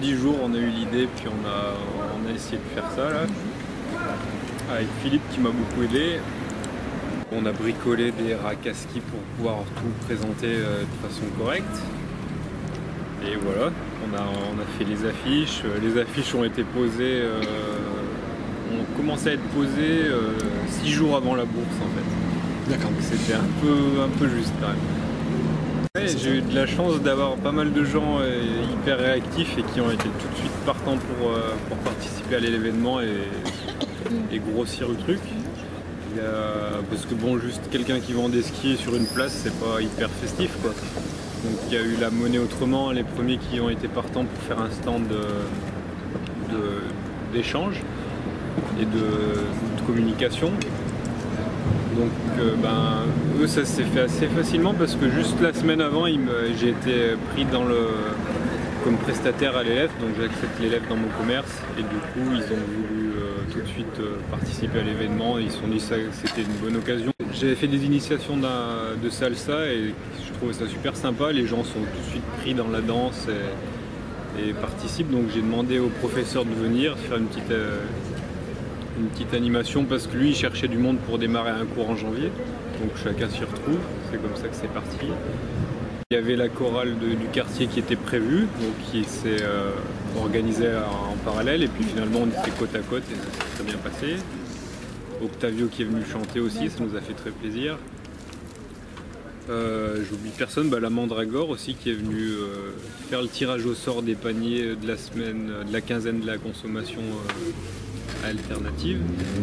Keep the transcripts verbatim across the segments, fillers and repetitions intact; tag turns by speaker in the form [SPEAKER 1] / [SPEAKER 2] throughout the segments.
[SPEAKER 1] dix jours, on a eu l'idée, puis on a, on a essayé de faire ça là. Avec Philippe qui m'a beaucoup aidé. On a bricolé des racks à ski pour pouvoir tout présenter euh, de façon correcte. Et voilà, on a, on a fait les affiches. Les affiches ont été posées, euh, ont commencé à être posées euh, six jours avant la bourse en fait.
[SPEAKER 2] D'accord.
[SPEAKER 1] Donc c'était un peu, un peu juste quand même. Ouais, j'ai eu de la chance d'avoir pas mal de gens euh, hyper réactifs et qui ont été tout de suite partants pour, euh, pour participer à l'événement et, et grossir le truc. Il y a, parce que bon, juste quelqu'un qui vend des skis sur une place, c'est pas hyper festif quoi. Donc il y a eu la monnaie autrement, les premiers qui ont été partants pour faire un stand d'échange et de, de communication. Donc euh, ben, eux ça s'est fait assez facilement parce que juste la semaine avant j'ai été pris dans le, comme prestataire à l'élève, donc j'accepte l'élève dans mon commerce et du coup ils ont voulu euh, tout de suite euh, participer à l'événement et ils se sont dit que c'était une bonne occasion. J'avais fait des initiations de salsa et je trouvais ça super sympa, les gens sont tout de suite pris dans la danse et, et participent, donc j'ai demandé au professeur de venir faire une petite, euh, une petite animation parce que lui il cherchait du monde pour démarrer un cours en janvier, donc chacun s'y retrouve, c'est comme ça que c'est parti. Il y avait la chorale de, du quartier qui était prévue, donc qui s'est euh, organisée en, en parallèle et puis finalement on était côte à côte et ça s'est très bien passé. Octavio qui est venu chanter aussi, ça nous a fait très plaisir. Euh, J'oublie personne, bah, la Mandragore aussi qui est venue euh, faire le tirage au sort des paniers de la semaine, de la quinzaine de la consommation euh, alternative.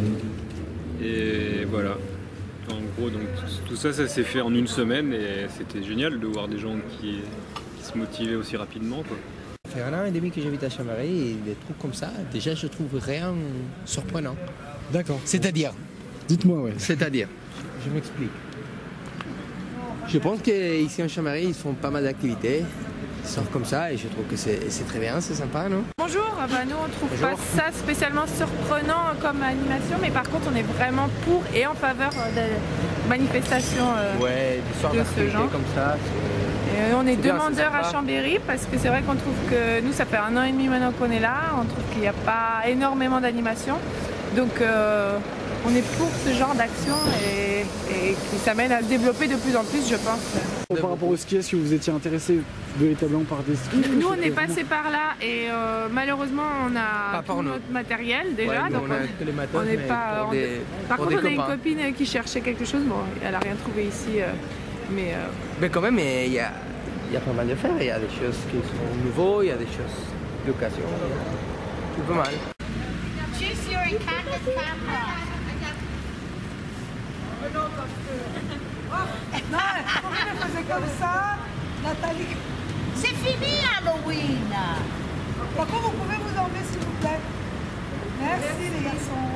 [SPEAKER 1] Et voilà. En gros, donc tout ça, ça s'est fait en une semaine et c'était génial de voir des gens qui, qui se motivaient aussi rapidement, quoi.
[SPEAKER 3] Ça fait un an et demi que j'habite à Chambéry et des trucs comme ça, déjà je trouve rien surprenant.
[SPEAKER 2] D'accord.
[SPEAKER 3] C'est-à-dire
[SPEAKER 2] Dites-moi, ouais.
[SPEAKER 3] C'est-à-dire Je m'explique. Je pense qu'ici en Chambéry, ils font pas mal d'activités. Ils sortent comme ça et je trouve que c'est très bien, c'est sympa, non?
[SPEAKER 4] Bonjour, bah nous on trouve
[SPEAKER 3] Bonjour.
[SPEAKER 4] pas ça spécialement surprenant comme animation, mais par contre on est vraiment pour et en faveur des manifestations euh,
[SPEAKER 3] ouais, des soirs
[SPEAKER 4] de ce genre.
[SPEAKER 3] Comme ça.
[SPEAKER 4] Et on est, est
[SPEAKER 3] bien,
[SPEAKER 4] demandeurs à Chambéry parce que c'est vrai qu'on trouve que nous ça fait un an et demi maintenant qu'on est là, on trouve qu'il n'y a pas énormément d'animation. Donc euh, on est pour ce genre d'action et, et qui s'amène à se développer de plus en plus, je pense.
[SPEAKER 2] Par rapport au ski, est-ce que vous étiez intéressé véritablement par des skis?
[SPEAKER 4] Nous, on est passé par là et euh, malheureusement, on a tout notre matériel déjà.
[SPEAKER 3] Ouais,
[SPEAKER 4] donc
[SPEAKER 3] on a que les matos,
[SPEAKER 4] on n'est pas. On
[SPEAKER 3] des,
[SPEAKER 4] est... Par contre, on a une copine qui cherchait quelque chose. Bon, elle n'a rien trouvé ici, euh, mais. Euh...
[SPEAKER 3] Mais quand même, il y a, y a pas mal de faire. Il y a des choses qui sont nouveaux, il y a des choses d'occasion. C'est pas mal.
[SPEAKER 5] Non, pourquoi elle faisait comme ça, Nathalie? C'est fini Halloween. Par contre, vous pouvez vous enlever s'il vous plaît. Merci les garçons.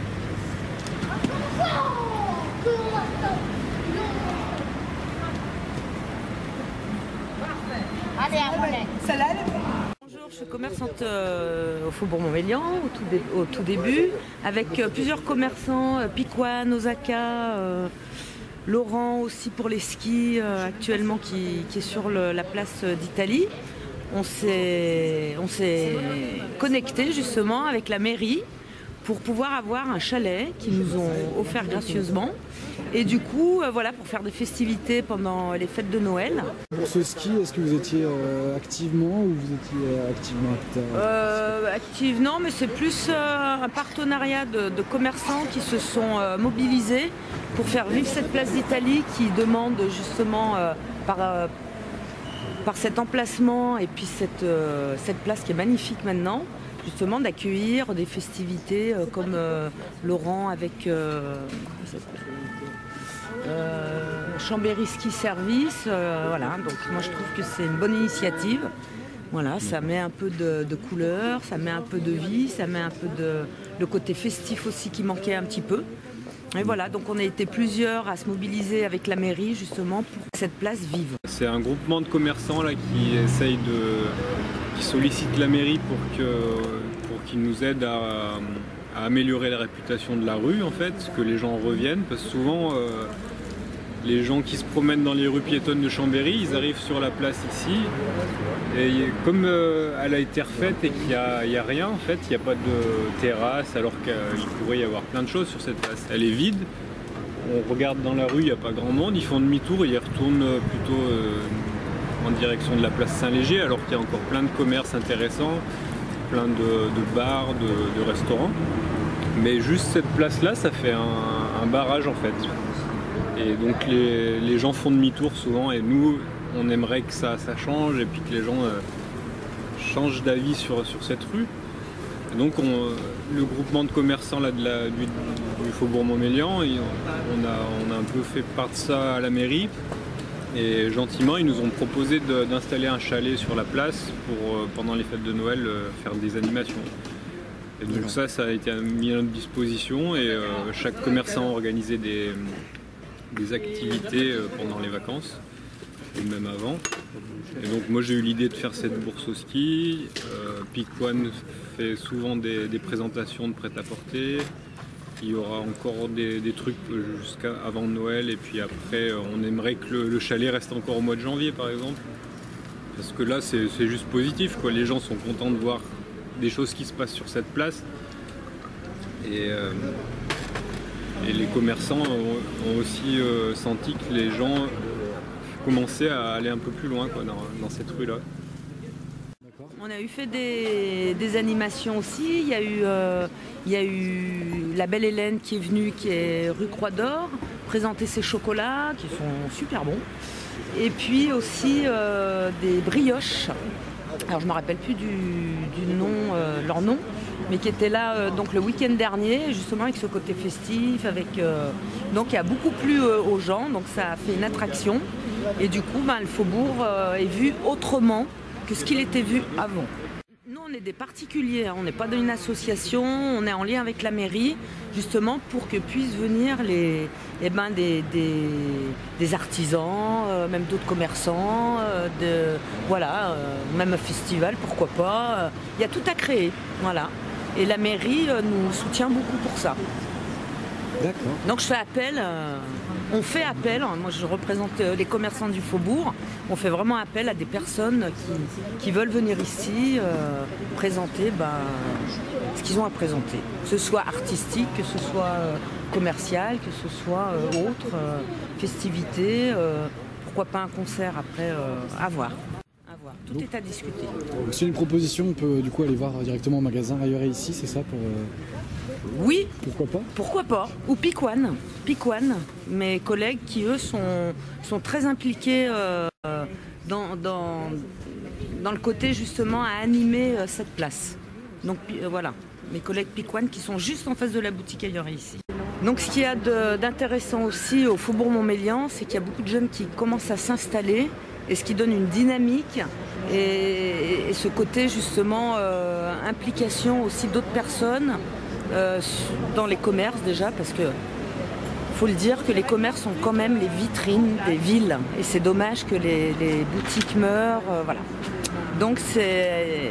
[SPEAKER 5] Allez, allez. Celle-là, elle est bonne.
[SPEAKER 6] Bonjour, je suis commerçante euh, au Faubourg Montmélian au tout, dé au tout début, avec euh, plusieurs commerçants, euh, Piquan, Osaka, euh, Laurent aussi pour les skis euh, actuellement qui, qui est sur le, la place d'Italie. On s'est connecté justement avec la mairie pour pouvoir avoir un chalet qu'ils nous ont offert gracieusement. Et du coup, euh, voilà, pour faire des festivités pendant les fêtes de Noël.
[SPEAKER 2] Pour ce ski, est-ce que vous étiez euh, activement ou vous étiez euh, activement acteur
[SPEAKER 6] euh, Active, non, mais c'est plus euh, un partenariat de, de commerçants qui se sont euh, mobilisés pour faire vivre cette place d'Italie qui demande justement euh, par, euh, par cet emplacement et puis cette, euh, cette place qui est magnifique maintenant, justement d'accueillir des festivités euh, comme euh, Laurent avec euh, euh, Chambéry Ski Service. Euh, voilà, donc moi je trouve que c'est une bonne initiative. Voilà, ça met un peu de, de couleur, ça met un peu de vie, ça met un peu de le côté festif aussi qui manquait un petit peu. Et voilà, donc on a été plusieurs à se mobiliser avec la mairie justement pour que cette place vive.
[SPEAKER 1] C'est un groupement de commerçants là qui essaye de, qui sollicite la mairie pour que, pour qu'ils nous aident à, à améliorer la réputation de la rue en fait, que les gens reviennent parce que souvent, euh, les gens qui se promènent dans les rues piétonnes de Chambéry, ils arrivent sur la place ici. Et comme euh, elle a été refaite et qu'il n'y a, a rien, en fait, il n'y a pas de terrasse, alors qu'il pourrait y avoir plein de choses sur cette place. Elle est vide. On regarde dans la rue, il n'y a pas grand monde. Ils font demi-tour et ils retournent plutôt euh, en direction de la place Saint-Léger, alors qu'il y a encore plein de commerces intéressants, plein de, de bars, de, de restaurants. Mais juste cette place-là, ça fait un, un barrage en fait. Et donc les, les gens font demi-tour souvent et nous, on aimerait que ça, ça change et puis que les gens euh, changent d'avis sur, sur cette rue. Et donc on, le groupement de commerçants là, de la, du, du Faubourg Montmélian, on a, on a un peu fait part de ça à la mairie. Et gentiment, ils nous ont proposé d'installer un chalet sur la place pour, euh, pendant les fêtes de Noël, euh, faire des animations. Et donc ça, ça a été mis à notre disposition et euh, chaque commerçant a organisé des, des activités euh, pendant les vacances, ou même avant. Et donc moi j'ai eu l'idée de faire cette bourse au ski. Euh, Piquan fait souvent des, des présentations de prêt-à-porter. Il y aura encore des, des trucs jusqu'à avant Noël et puis après on aimerait que le, le chalet reste encore au mois de janvier par exemple. Parce que là c'est juste positif, quoi. Les gens sont contents de voir des choses qui se passent sur cette place et, euh, et les commerçants ont, ont aussi euh, senti que les gens commençaient à aller un peu plus loin, quoi, dans, dans cette rue là.
[SPEAKER 6] On a eu fait des, des animations aussi, il y, a eu, euh, il y a eu la belle Hélène qui est venue, qui est rue Croix d'Or, présenter ses chocolats qui sont super bons, et puis aussi euh, des brioches. Alors je ne me rappelle plus du, du nom, euh, leur nom, mais qui était là euh, donc le week-end dernier, justement avec ce côté festif, avec euh, donc il y a beaucoup plu euh, aux gens, donc ça a fait une attraction, et du coup ben, le Faubourg euh, est vu autrement que ce qu'il était vu avant. Nous on est des particuliers, on n'est pas dans une association, on est en lien avec la mairie, justement pour que puissent venir les, eh ben, des, des, des artisans, euh, même d'autres commerçants, euh, de, voilà, euh, même un festival, pourquoi pas. Il y a tout à créer, voilà. Et la mairie euh, nous soutient beaucoup pour ça.
[SPEAKER 2] D'accord.
[SPEAKER 6] Donc je fais appel, euh, on fait appel, hein, moi je représente euh, les commerçants du Faubourg, on fait vraiment appel à des personnes qui, qui veulent venir ici euh, présenter ben, ce qu'ils ont à présenter. Que ce soit artistique, que ce soit euh, commercial, que ce soit euh, autre, euh, festivité, euh, pourquoi pas un concert après, euh, à voir. À voir. Tout
[SPEAKER 2] Donc,
[SPEAKER 6] est à discuter.
[SPEAKER 2] Donc, s'il y a une proposition, on peut du coup aller voir directement au magasin ailleurs et ici, c'est ça pour... Euh...
[SPEAKER 6] Oui.
[SPEAKER 2] Pourquoi pas
[SPEAKER 6] Pourquoi pas. Ou Piquan. Piquan, mes collègues qui, eux, sont, sont très impliqués euh, dans, dans, dans le côté, justement, à animer euh, cette place. Donc, euh, voilà. Mes collègues Piquan qui sont juste en face de la boutique ailleurs et ici. Donc, ce qu'il y a d'intéressant aussi au Faubourg Montmélian, c'est qu'il y a beaucoup de jeunes qui commencent à s'installer et ce qui donne une dynamique et, et ce côté, justement, euh, implication aussi d'autres personnes. Euh, dans les commerces déjà, parce que faut le dire que les commerces sont quand même les vitrines des villes et c'est dommage que les, les boutiques meurent, euh, voilà. Donc c'est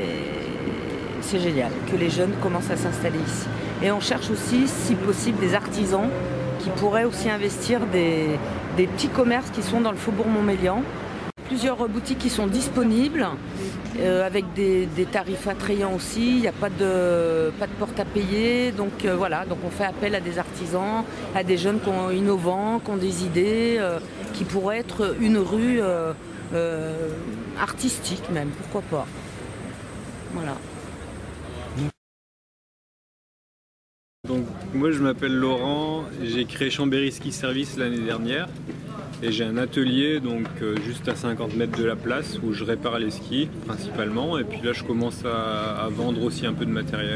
[SPEAKER 6] c'est génial que les jeunes commencent à s'installer ici. Et on cherche aussi, si possible, des artisans qui pourraient aussi investir des, des petits commerces qui sont dans le Faubourg Montmélian. Plusieurs boutiques qui sont disponibles euh, avec des, des tarifs attrayants aussi, il n'y a pas de, pas de porte à payer, donc euh, voilà, donc on fait appel à des artisans, à des jeunes qui ont, innovants, qui ont des idées, euh, qui pourraient être une rue euh, euh, artistique même, pourquoi pas. Voilà.
[SPEAKER 1] Donc moi je m'appelle Laurent, j'ai créé Chambéry Ski Service l'année dernière. Et j'ai un atelier donc euh, juste à cinquante mètres de la place où je répare les skis principalement et puis là je commence à, à vendre aussi un peu de matériel.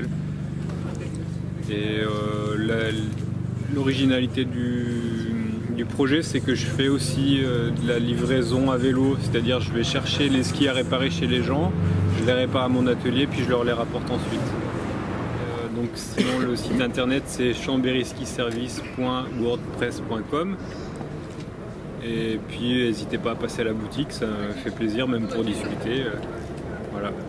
[SPEAKER 1] Et euh, l'originalité du, du projet c'est que je fais aussi euh, de la livraison à vélo, c'est-à-dire je vais chercher les skis à réparer chez les gens, je les répare à mon atelier puis je leur les rapporte ensuite. Euh, donc sinon le site internet c'est chambéry ski service point wordpress point com. Et puis n'hésitez pas à passer à la boutique, ça me fait plaisir même pour discuter. Voilà.